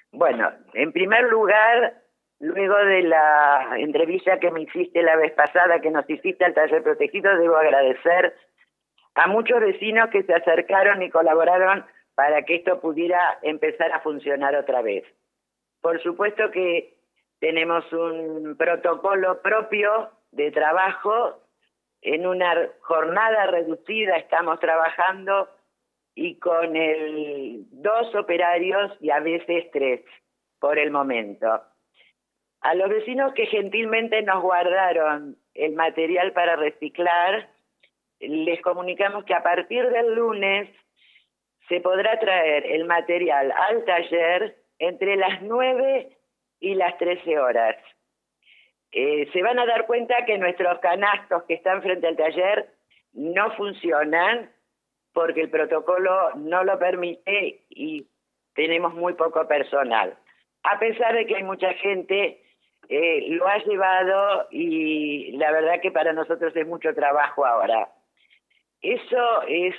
Bueno, en primer lugar, luego de la entrevista que me hiciste la vez pasada, que nos hiciste al taller protegido, debo agradecer a muchos vecinos que se acercaron y colaboraron para que esto pudiera empezar a funcionar otra vez. Por supuesto que tenemos un protocolo propio de trabajo. En una jornada reducida estamos trabajando y con 2 operarios y a veces 3 por el momento. A los vecinos que gentilmente nos guardaron el material para reciclar, les comunicamos que a partir del lunes se podrá traer el material al taller entre las 9 y las 13 horas. Se van a dar cuenta que nuestros canastos que están frente al taller no funcionan porque el protocolo no lo permite y tenemos muy poco personal. A pesar de que hay mucha gente, lo ha llevado y la verdad que para nosotros es mucho trabajo ahora. Eso es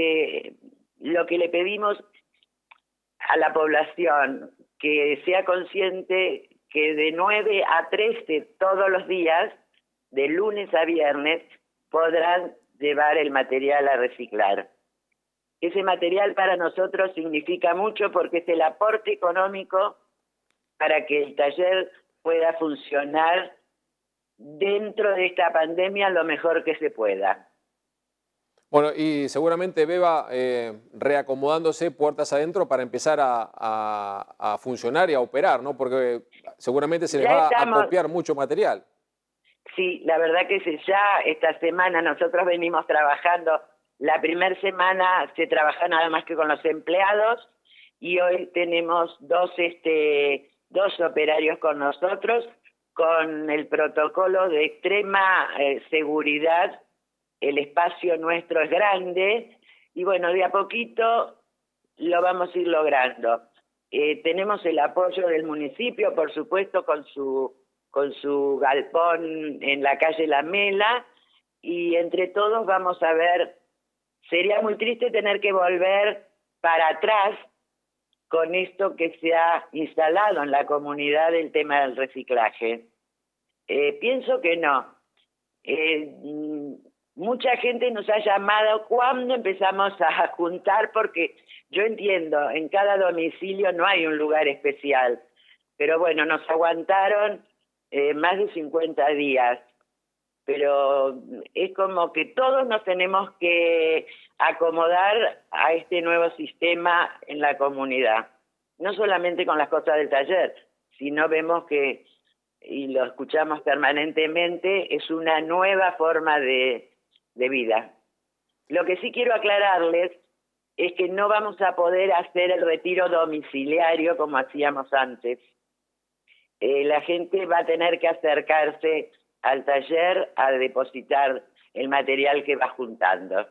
lo que le pedimos a la población, que sea consciente que de 9 a 13 todos los días, de lunes a viernes, podrán llevar el material a reciclar. Ese material para nosotros significa mucho porque es el aporte económico para que el taller pueda funcionar dentro de esta pandemia lo mejor que se pueda. Bueno, y seguramente Beba reacomodándose puertas adentro para empezar a funcionar y a operar, ¿no? Porque seguramente se les Ya va a estamos, copiar mucho material. sí, la verdad que ya esta semana nosotros venimos trabajando. La primera semana se trabaja nada más que con los empleados y hoy tenemos 2 operarios con nosotros con el protocolo de extrema seguridad. El espacio nuestro es grande y bueno, de a poquito lo vamos a ir logrando. Tenemos el apoyo del municipio, por supuesto, con su galpón en la calle La Mela, y entre todos vamos a ver. Sería muy triste tener que volver para atrás con esto que se ha instalado en la comunidad, el tema del reciclaje. Pienso que no. Mucha gente nos ha llamado cuando empezamos a juntar, porque yo entiendo, en cada domicilio no hay un lugar especial, pero bueno, nos aguantaron más de 50 días, pero es como que todos nos tenemos que acomodar a este nuevo sistema en la comunidad, no solamente con las cosas del taller, sino vemos que, y lo escuchamos permanentemente, es una nueva forma de vida. Lo que sí quiero aclararles es que no vamos a poder hacer el retiro domiciliario como hacíamos antes. La gente va a tener que acercarse al taller a depositar el material que va juntando.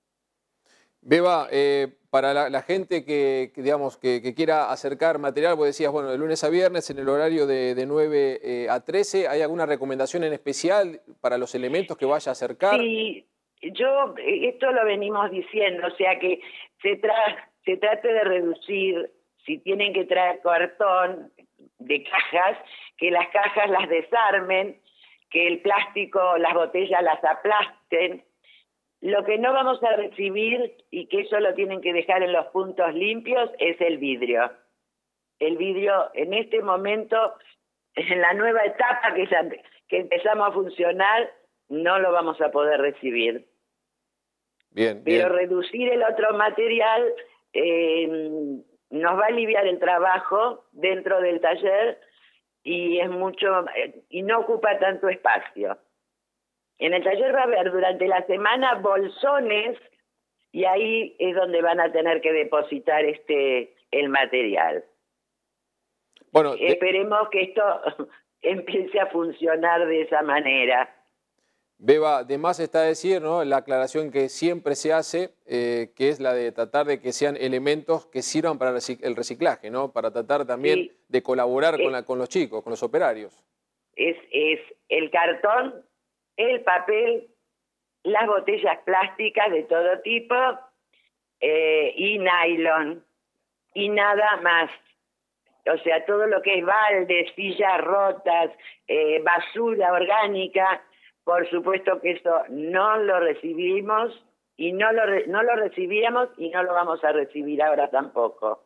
Beba, para la gente digamos, que quiera acercar material, vos decías, bueno, de lunes a viernes en el horario de 9 a 13, ¿hay alguna recomendación en especial para los elementos que vaya a acercar? Sí, esto lo venimos diciendo, o sea que se trate de reducir, si tienen que traer cartón de cajas, que las cajas las desarmen, que el plástico, las botellas las aplasten. Lo que no vamos a recibir, y que eso lo tienen que dejar en los puntos limpios, es el vidrio. El vidrio en este momento, en la nueva etapa que empezamos a funcionar, no lo vamos a poder recibir. Bien, pero bien. reducir el otro material nos va a aliviar el trabajo dentro del taller y es mucho y no ocupa tanto espacio. En el taller va a haber durante la semana bolsones y ahí es donde van a tener que depositar el material. Bueno, Esperemos que esto empiece a funcionar de esa manera. Beba, de más está decir, ¿no?, la aclaración que siempre se hace, que es la de tratar de que sean elementos que sirvan para el reciclaje, ¿no? Para tratar también Sí, de colaborar con los chicos, con los operarios. es el cartón, el papel, las botellas plásticas de todo tipo y nylon y nada más. o sea, todo lo que es baldes, sillas rotas, basura orgánica, por supuesto que eso no lo recibimos y no lo recibíamos y no lo vamos a recibir ahora tampoco.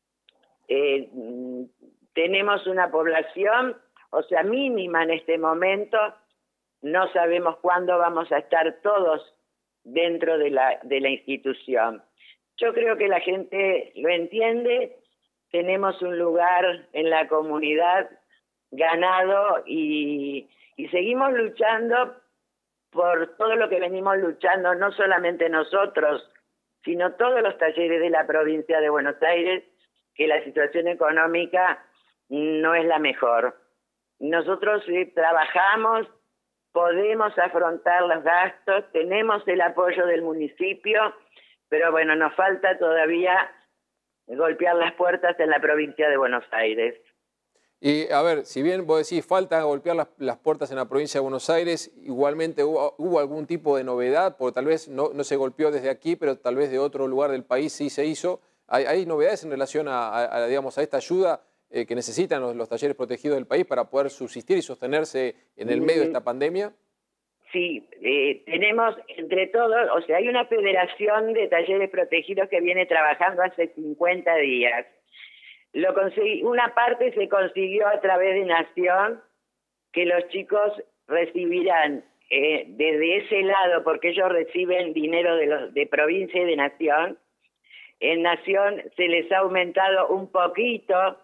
Tenemos una población, o sea, mínima en este momento, no sabemos cuándo vamos a estar todos dentro de la institución. Yo creo que la gente lo entiende, tenemos un lugar en la comunidad ganado y seguimos luchando por todo lo que venimos luchando, no solamente nosotros, sino todos los talleres de la provincia de Buenos Aires, que la situación económica no es la mejor. Nosotros trabajamos, podemos afrontar los gastos, tenemos el apoyo del municipio, pero bueno, nos falta todavía golpear las puertas en la provincia de Buenos Aires. Y a ver, si bien vos decís falta golpear las puertas en la provincia de Buenos Aires, igualmente hubo algún tipo de novedad, porque tal vez no se golpeó desde aquí, pero tal vez de otro lugar del país sí se hizo. ¿Hay novedades en relación digamos, a esta ayuda que necesitan los talleres protegidos del país para poder subsistir y sostenerse en el medio de esta pandemia? Sí, tenemos entre todos, o sea, hay una federación de talleres protegidos que viene trabajando hace 50 días. Una parte se consiguió a través de Nación, que los chicos recibirán desde ese lado, porque ellos reciben dinero de provincia y de Nación. En Nación se les ha aumentado un poquito,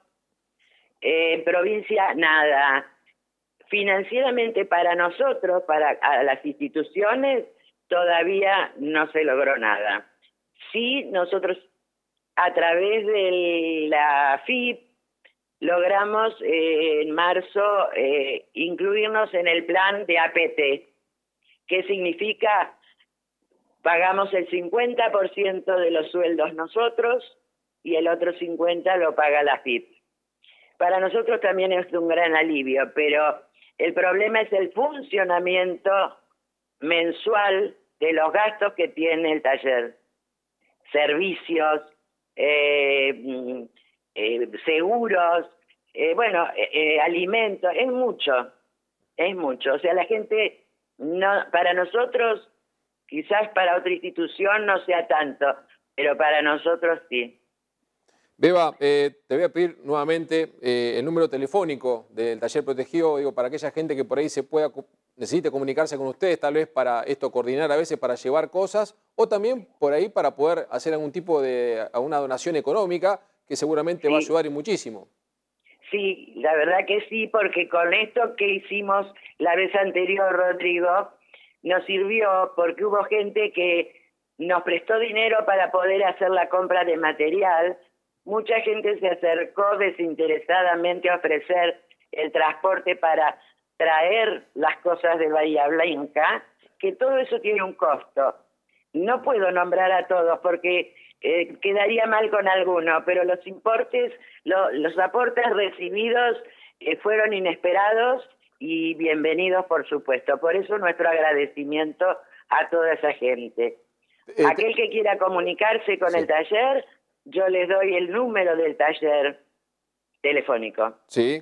en provincia nada. Financieramente para nosotros, a las instituciones, todavía no se logró nada. Sí, nosotros a través de la AFIP logramos en marzo incluirnos en el plan de APT. ¿Qué significa? Pagamos el 50% de los sueldos nosotros y el otro 50% lo paga la AFIP. Para nosotros también es un gran alivio, pero el problema es el funcionamiento mensual de los gastos que tiene el taller. Servicios, seguros, alimentos, es mucho. O sea, la gente, no, para nosotros, quizás para otra institución no sea tanto, pero para nosotros sí. Beba, te voy a pedir nuevamente el número telefónico del taller protegido, digo, para aquella gente que por ahí necesite comunicarse con ustedes, tal vez para coordinar a veces para llevar cosas, o también por ahí para poder hacer algún tipo de una donación económica que seguramente va a ayudar y muchísimo. Sí, la verdad que sí, porque con esto que hicimos la vez anterior, Rodrigo, nos sirvió porque hubo gente que nos prestó dinero para poder hacer la compra de material. Mucha gente se acercó desinteresadamente a ofrecer el transporte para traer las cosas de Bahía Blanca, que todo eso tiene un costo. No puedo nombrar a todos porque quedaría mal con alguno, pero los aportes recibidos fueron inesperados y bienvenidos, por supuesto. Por eso nuestro agradecimiento a toda esa gente. Aquel que quiera comunicarse con el taller, yo les doy el número del taller telefónico. Sí,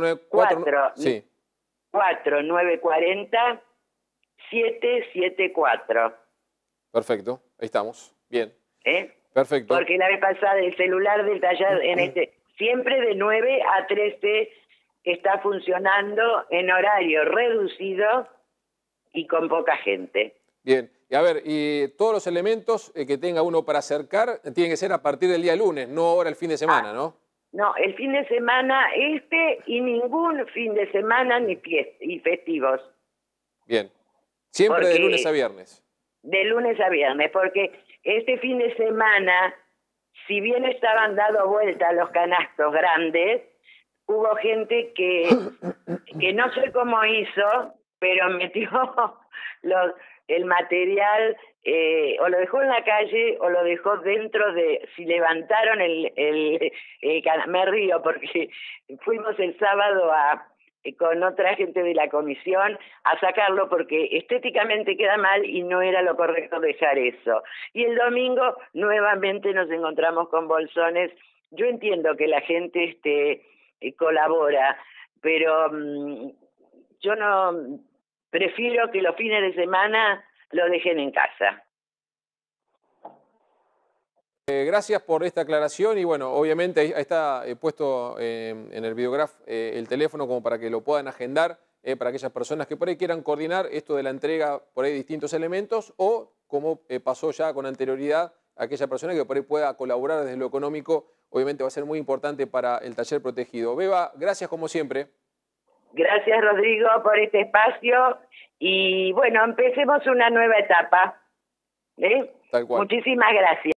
4940-774. Perfecto, ahí estamos. Bien. Perfecto. Porque la vez pasada el celular del taller siempre de 9 a 13 está funcionando en horario reducido y con poca gente. Bien. Y a ver, y todos los elementos que tenga uno para acercar tienen que ser a partir del día lunes, no ahora el fin de semana, ¿no? No, el fin de semana y ningún fin de semana ni festivos. Bien. Siempre de lunes a viernes. De lunes a viernes, porque este fin de semana, si bien estaban dando vuelta los canastos grandes, hubo gente que no sé cómo hizo, pero metió el material, o lo dejó en la calle o lo dejó dentro si levantaron me río porque fuimos el sábado con otra gente de la comisión a sacarlo porque estéticamente queda mal y no era lo correcto dejar eso. Y el domingo nuevamente nos encontramos con bolsones yo entiendo que la gente colabora, pero yo no prefiero que los fines de semana lo dejen en casa. Gracias por esta aclaración y bueno, obviamente ahí está puesto en el videograf el teléfono como para que lo puedan agendar para aquellas personas que por ahí quieran coordinar esto de la entrega por ahí de distintos elementos o como pasó ya con anterioridad, aquella persona que por ahí pueda colaborar desde lo económico, obviamente va a ser muy importante para el taller protegido. Beba, gracias como siempre. Gracias, Rodrigo, por este espacio y bueno, empecemos una nueva etapa. Tal cual. Muchísimas gracias.